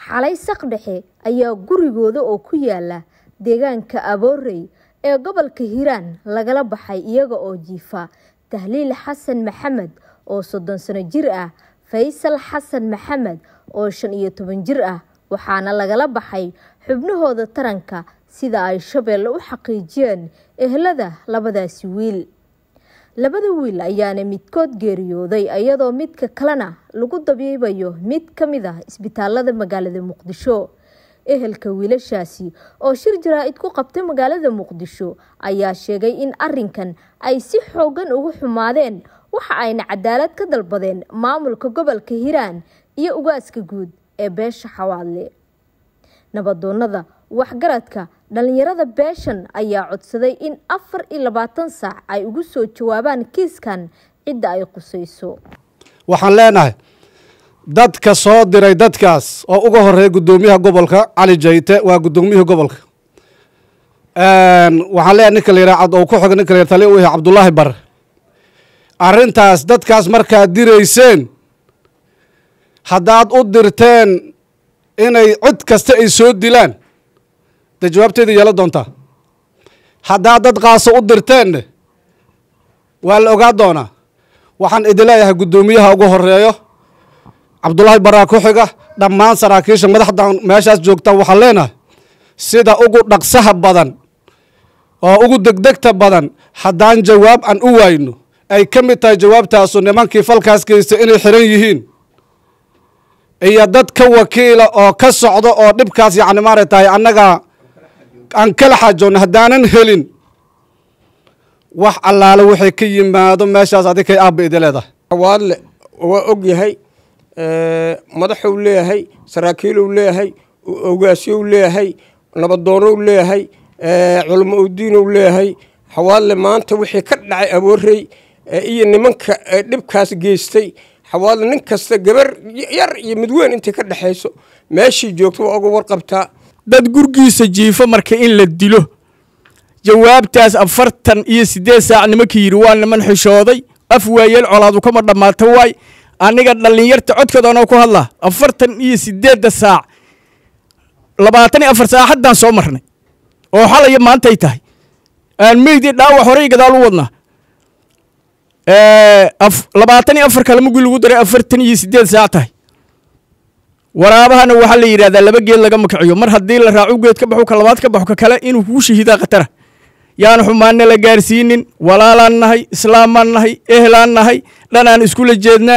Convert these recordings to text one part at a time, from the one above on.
xalay saqdhexe ayaa gurigooda oo ku yaala deegaanka Aboorey ee gobolka Hiiraan lagala baxay iyaga oo jiifa Tahliil Xasan Maxamed oo 30 sano jir ah, Faysal Xasan Maxamed oo 15 jir ah, waxaana lagala baxay xubnahooda taranka sida ay Shabeelle u xaqiijiyeen ehelada labadaasi wiil. Labada wiil ayaana midkood geeriyooday iyadoo midka kalena lagu dabiibayo mid kamid ah isbitaalada magaalada Muqdisho. Ehelka wiilashaasi oo shir jaraa'id ku qabtay magaalada Muqdisho ayaa sheegay in arrinkan ay si xoogan ugu xumaadeen, waxa ayna cadaalad ka dalbadeen maamulka gobolka Hiiraan iyo ugaaska guud ee beesha Xawaadle. Nabadoonnada waxgaradka dhalinyarada beeshan ayaa codsaday in 24 saac ay ugu soo jawaabaan kiiskan cidda ay qusayso. Waxaan leenahay dadka soo diray dadkaas oo ugu horeeyay gudoomiyaha gobolka Cali Jayte waa gudoomiyaha gobolka. Waxaan leenahay ninka leeyahay oo ku xigay ninka leeyahay Taliye u yahay Cabdullaahi Bar. Arrintaas dadkaas markaa direyseen haddaad u dirteen inay cid kasta ay soo dilaan jawaabteeda yeela doontaa. Haddaa dad qaasa u dirteen waa la ogaa doonaa. Waxaan idin leeyahay gudoomiyaha ugu horeeyo Cabdullaahi Baraa ku xiga dhammaan saraakiisha madaxda meeshaas joogta waxaan leenahay sida ugu dhaqsaha badan oo ugu degdegta badan haddaan jawaab aan u waayno ay ka mid tahay jawaabtaasu nimankii falkaas geystay inay xiran yihiin iyo dad ka wakiila oo ka socdo oo dhibkaas yacni maaragtay annaga aan kala xaajoon haddaanan helin wax allaale waxay ka yimaado meeshaas adikay aabba idin leedahay. Xawaadle waa og yahay madaxuu leeyahay, saraakiiluu leeyahay, ogaasiyuu leeyahay, nabadoonuu leeyahay, culimo udiinuu leeyahay. Xawaadle maanta wixii ka dhacay Aboorey iyo nimanka dhibkaas geystay Xawaadle nin kasta gabar yar iyo mid weyn intii ka dhaxayso meeshii joogto waa uga warqabtaa. dad gurgiisa jiifa marka in la dilo jawaabtaas 48 saac nimankii yiri waa niman xishooday af waayeel colaadu kama dhamaato way aniga dhalinyarta codkooda ku hadla 48 saac 24 saac haddaan soo marnay oo xalay maanta ay tahay aan meeydi dhaawac hore gadaal u wadna 24 kale mugul ugu daray 48 saac tahay. waraabahana waxa la yiraahdaa laba geed laga makiciyo mar hadii la raaco geed ka baxo ka labaad ka baxo ka kale inuu ku shahiida qatar yaan xumaana la gaarsiinin walaalaan nahay islaamaan nahay ehlaan nahay dhanaan isku la jeednaa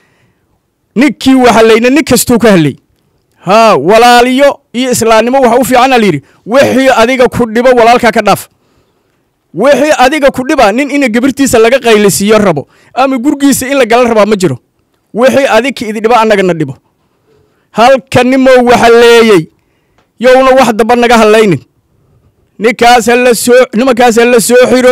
ninkii waxa leeyna nin kasto ka helay ha walaaliyo iyo islaamnimo waxa u fiican la yiri wixii adiga ku dhibo walaalka ka dhaaf wixii adiga ku dhiba nin in gabartiisa laga qaylisiyo rabo ama gurgiisa in la gal raba ma jiro wixii adiga idin dhiba anaga na dhibo halkanimo waxa leeyay yowna wax daba naga halaynin ninkaas la soo xiro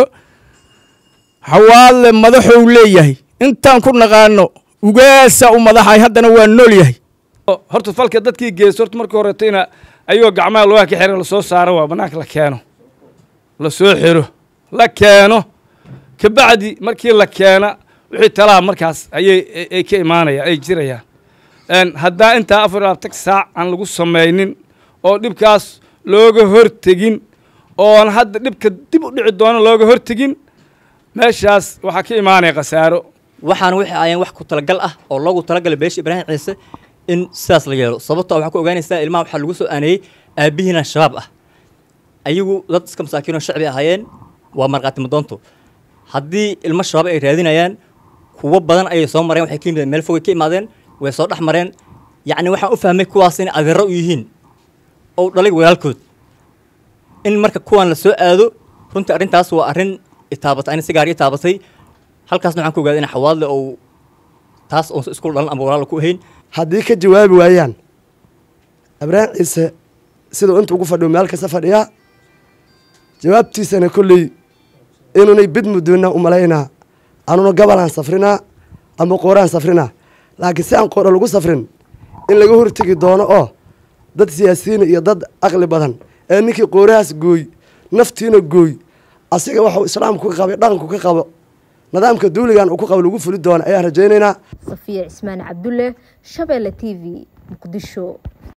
Xawaadle madaxuu leeyahay intaan ku naqaano ugaasa u madaxay haddana waa nool yahay. horta falka dadkii geesorta markii horeetayna ayuu gacmaha loo ka xiran la soo saaro waa banaanka la keeno la soo xiro la keeno ka bacdi markii la keena wixii talaa markaas ay ka imaanayaan ay jirayaan hadda inta 24 saac aan lagu sameeynin oo dhibkaas looga hortagin oo hadda dhibka dib u dhici doona looga hortagin meeshaas waxa ka imaanaya qasaaro. waxaan wixii ayaan wax ku talagal ah oo loogu talagalay beesha Ibraahim Ciise in sidaas la yeelo sababtoo waxa ku ogaanaysaa ilmaha waxa lagu soo aanay aabihiina shabaab ah ayagu dad iska masaakiin oo shacbi ahayeen waa marqaati madoonto haddii ilmo shabaab ay raadinayaan kuwa badan ay soo mareen waxay ka yimid meel fog ka imaadeen way soo dhaxmareen yacni waxaan u fahmay kuwaas in adeero u yihiin oo dhalay walaalkood in marka kuwan la soo aado runtii arrintaas waa arrin itaabatay si gaar ah itaabatay halkaasna waxaan ku ogaaday in Xawaadle oo taas oo isku dhalan ama walaal ku ahayn haddii ka jawaabi waayaan Ibraahim Ciise sidoo inta ugu fadhiyo meel kasta fadhiya jawaabtiisana kulli inuu bid muduna u maleynaa anuna gabalan safrina ama qooraan safrina laakiin si aan qoor lagu safrin in laga hortagi doono oo dad siyaasiyiin iyo dad aqli badan ee ninkii qooraas gooy naftiina gooy asiga waxa islaamku ka qabay dhaqanku ka qabo nidaamka dawligan uu ku qabo lagu fuli doono ayaa rajaynaynaa. Safiya Ismaan Cabdulle, Shabeelle TV, Muqdisho.